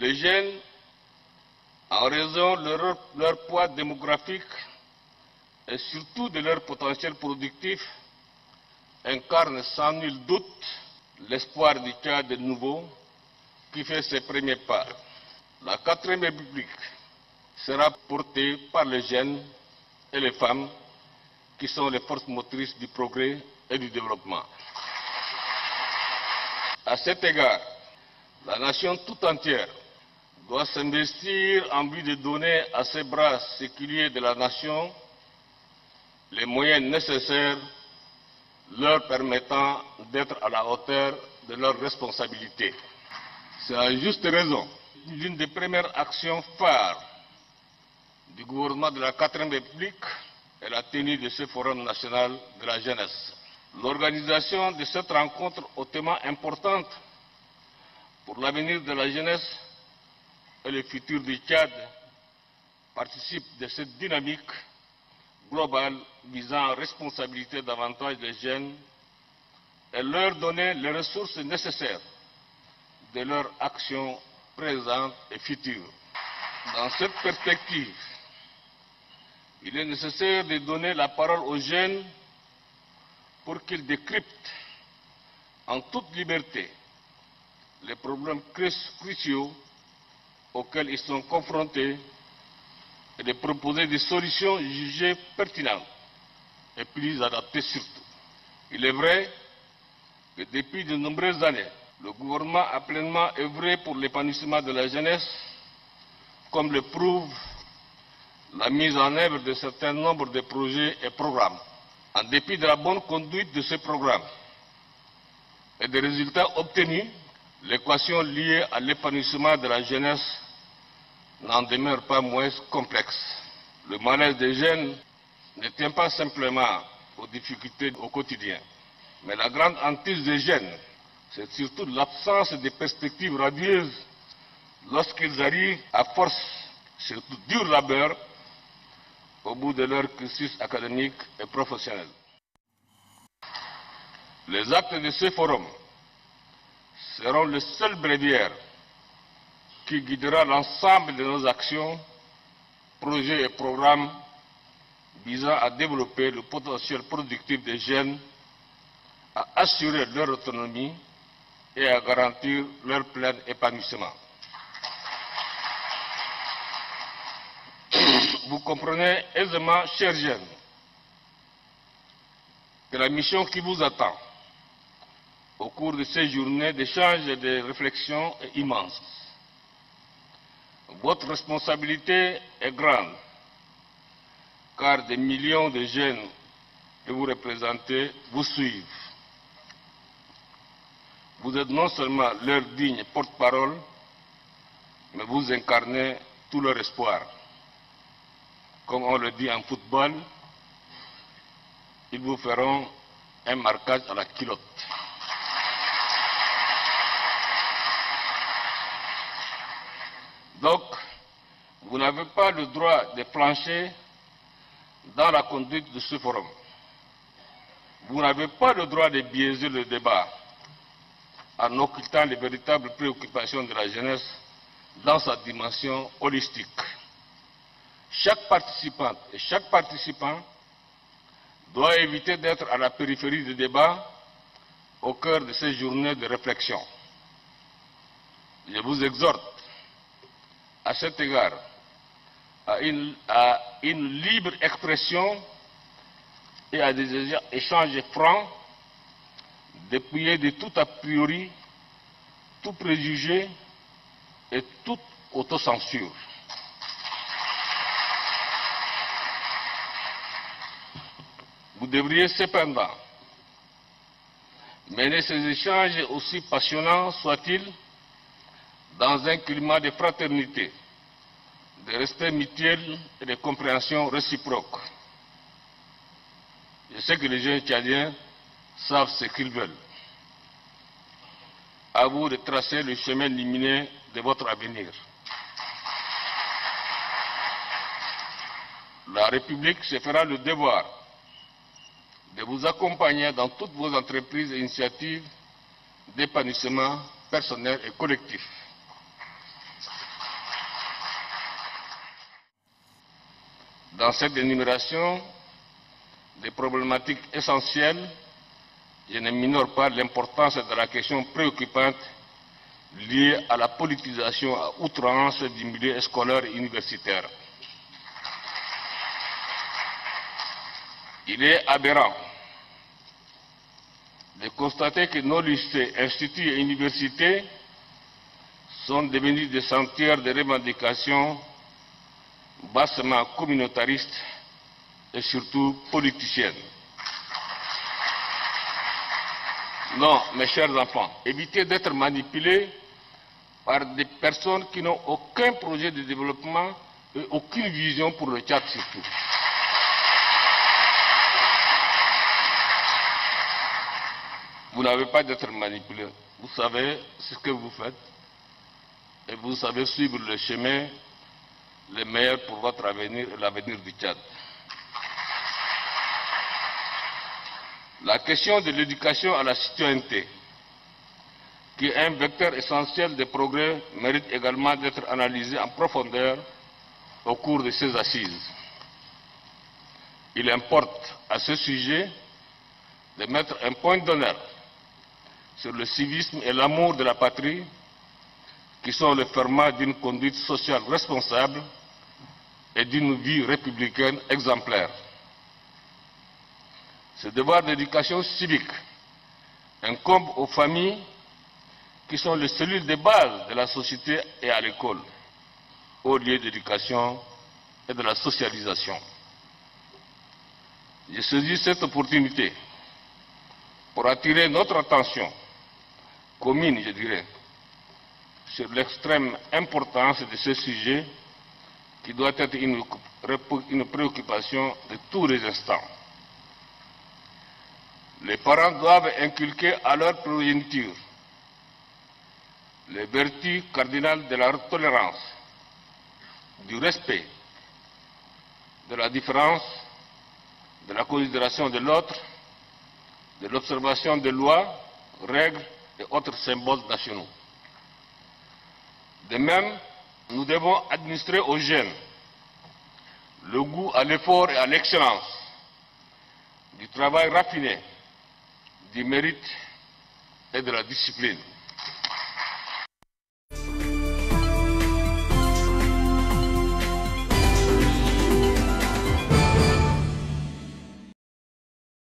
Les jeunes, en raison de leur poids démographique et surtout de leur potentiel productif, incarnent sans nul doute l'espoir du Tchad de nouveau qui fait ses premiers pas. La 4e République sera portée par les jeunes et les femmes qui sont les forces motrices du progrès et du développement. À cet égard, la nation tout entière doit s'investir en vue de donner à ces bras séculiers de la nation les moyens nécessaires leur permettant d'être à la hauteur de leurs responsabilités. C'est à juste raison l'une des premières actions phares du gouvernement de la 4e République est la tenue de ce Forum national de la jeunesse. L'organisation de cette rencontre hautement importante pour l'avenir de la jeunesse et le futur du Tchad participe de cette dynamique globale visant à responsabiliser davantage les jeunes et leur donner les ressources nécessaires de leur action présente et future. Dans cette perspective, il est nécessaire de donner la parole aux jeunes pour qu'ils décryptent en toute liberté les problèmes cruciaux auxquels ils sont confrontés et de proposer des solutions jugées pertinentes et plus adaptées surtout. Il est vrai que depuis de nombreuses années, le gouvernement a pleinement œuvré pour l'épanouissement de la jeunesse, comme le prouve la mise en œuvre de certains nombres de projets et programmes. En dépit de la bonne conduite de ces programmes et des résultats obtenus, l'équation liée à l'épanouissement de la jeunesse n'en demeure pas moins complexe. Le malaise des jeunes ne tient pas simplement aux difficultés au quotidien, mais la grande hantise des jeunes, c'est surtout l'absence de perspectives radieuses lorsqu'ils arrivent à force, surtout dur labeur, au bout de leur cursus académique et professionnel. Les actes de ce forum seront le seul bréviaire qui guidera l'ensemble de nos actions, projets et programmes visant à développer le potentiel productif des jeunes, à assurer leur autonomie et à garantir leur plein épanouissement. Vous comprenez aisément, chers jeunes, que la mission qui vous attend au cours de ces journées d'échange et de réflexion est immense. Votre responsabilité est grande, car des millions de jeunes que vous représentez vous suivent. Vous êtes non seulement leur digne porte-parole, mais vous incarnez tout leur espoir. Comme on le dit en football, ils vous feront un marquage à la culotte. Donc, vous n'avez pas le droit de flancher dans la conduite de ce forum. Vous n'avez pas le droit de biaiser le débat en occultant les véritables préoccupations de la jeunesse dans sa dimension holistique. Chaque participante et chaque participant doit éviter d'être à la périphérie du débat au cœur de ces journées de réflexion. Je vous exhorte à cet égard à une libre expression et à des échanges francs, dépouillés de tout a priori, tout préjugé et toute autocensure. Vous devriez cependant mener ces échanges, aussi passionnants soient-ils, dans un climat de fraternité, de respect mutuel et de compréhension réciproque. Je sais que les jeunes Tchadiens savent ce qu'ils veulent. À vous de tracer le chemin lumineux de votre avenir. La République se fera le devoir de vous accompagner dans toutes vos entreprises et initiatives d'épanouissement personnel et collectif. Dans cette énumération des problématiques essentielles, je ne minore pas l'importance de la question préoccupante liée à la politisation à outrance du milieu scolaire et universitaire. Il est aberrant de constater que nos lycées, instituts et universités sont devenus des sentiers de revendications bassement communautaristes et surtout politiciennes. Non, mes chers enfants, évitez d'être manipulés par des personnes qui n'ont aucun projet de développement et aucune vision pour le Tchad surtout. Vous n'avez pas d'être manipulé. Vous savez ce que vous faites et vous savez suivre le chemin le meilleur pour votre avenir et l'avenir du Tchad. La question de l'éducation à la citoyenneté, qui est un vecteur essentiel de progrès, mérite également d'être analysée en profondeur au cours de ces assises. Il importe à ce sujet de mettre un point d'honneur sur le civisme et l'amour de la patrie, qui sont le ferment d'une conduite sociale responsable et d'une vie républicaine exemplaire. Ce devoir d'éducation civique incombe aux familles qui sont les cellules de base de la société et à l'école, au lieu d'éducation et de la socialisation. Je saisis cette opportunité pour attirer notre attention commune, je dirais, sur l'extrême importance de ce sujet qui doit être une préoccupation de tous les instants. Les parents doivent inculquer à leur progéniture les vertus cardinales de la tolérance, du respect, de la différence, de la considération de l'autre, de l'observation des lois, règles et autres symboles nationaux. De même, nous devons administrer aux jeunes le goût à l'effort et à l'excellence, du travail raffiné, du mérite et de la discipline.